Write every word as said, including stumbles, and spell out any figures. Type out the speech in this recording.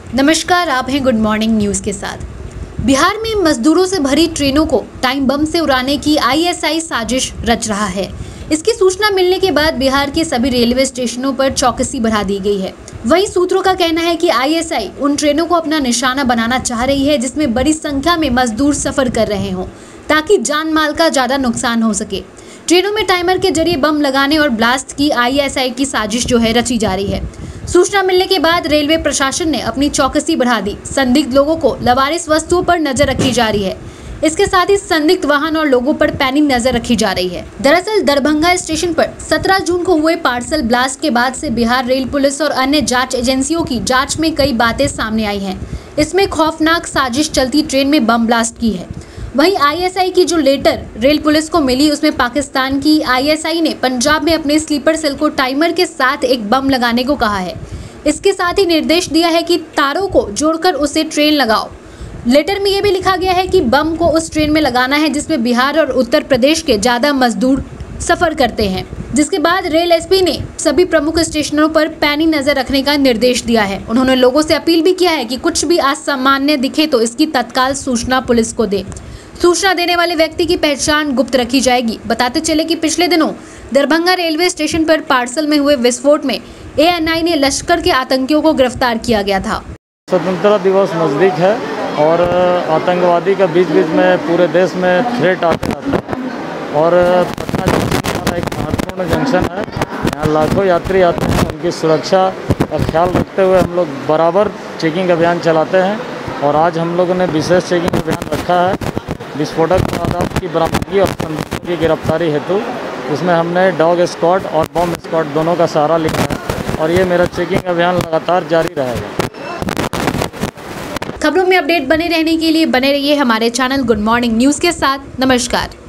नमस्कार, आप हैं गुड मॉर्निंग न्यूज़ के साथ। बिहार में मजदूरों से भरी ट्रेनों को टाइम बम से उड़ाने की आईएसआई साजिश रच रहा है। इसकी सूचना मिलने के बाद बिहार के सभी रेलवे स्टेशनों पर चौकसी बढ़ा दी गई है। वहीं सूत्रों का कहना है कि आईएसआई उन ट्रेनों को अपना निशाना बनाना चाह रही है जिसमें बड़ी संख्या में मजदूर सफर कर रहे हों, ताकि जान माल का ज्यादा नुकसान हो सके। ट्रेनों में टाइमर के जरिए बम लगाने और ब्लास्ट की आईएसआई की साजिश जो है रची जा रही है। सूचना मिलने के बाद रेलवे प्रशासन ने अपनी चौकसी बढ़ा दी। संदिग्ध लोगों को लवारिस वस्तुओं पर नजर रखी जा रही है। इसके साथ ही संदिग्ध वाहन और लोगों पर पैनी नजर रखी जा रही है। दरअसल दरभंगा स्टेशन पर सत्रह जून को हुए पार्सल ब्लास्ट के बाद से बिहार रेल पुलिस और अन्य जांच एजेंसियों की जांच में कई बातें सामने आई हैं। इसमें खौफनाक साजिश चलती ट्रेन में बम ब्लास्ट की है। वहीं आईएसआई की जो लेटर रेल पुलिस को मिली, उसमें पाकिस्तान की आईएसआई ने पंजाब में अपने स्लीपर सेल को टाइमर के साथ एक बम लगाने को कहा है। इसके साथ ही निर्देश दिया है कि तारों को जोड़कर उसे ट्रेन लगाओ। लेटर में यह भी लिखा गया है कि बम को उस ट्रेन में लगाना है जिसमें बिहार और उत्तर प्रदेश के ज़्यादा मजदूर सफ़र करते हैं। जिसके बाद रेल एसपी ने सभी प्रमुख स्टेशनों पर पैनी नज़र रखने का निर्देश दिया है। उन्होंने लोगों से अपील भी किया है कि कुछ भी असामान्य दिखे तो इसकी तत्काल सूचना पुलिस को दे। सूचना देने वाले व्यक्ति की पहचान गुप्त रखी जाएगी। बताते चले कि पिछले दिनों दरभंगा रेलवे स्टेशन पर पार्सल में हुए विस्फोट में एएनआई ने लश्कर के आतंकियों को गिरफ्तार किया गया था। स्वतंत्रता दिवस नज़दीक है और आतंकवादी का बीच बीच में पूरे देश में थ्रेट आते रहता है और पटना जंक्शन हमारा एक महत्वपूर्ण जंक्शन है। यहाँ लाखों यात्री आते हैं। उनकी सुरक्षा का ख्याल रखते हुए हम लोग बराबर चेकिंग अभियान चलाते हैं और आज हम लोगों ने विशेष चेकिंग अभियान रखा है विस्फोटक पदार्थ की बरामदगी और संदिग्धों की गिरफ्तारी हेतु। इसमें हमने डॉग स्क्वाड और बम स्क्वाड दोनों का सहारा लिया है और ये मेरा चेकिंग अभियान लगातार जारी रहेगा। खबरों में अपडेट बने रहने के लिए बने रहिए हमारे चैनल गुड मॉर्निंग न्यूज़ के साथ। नमस्कार।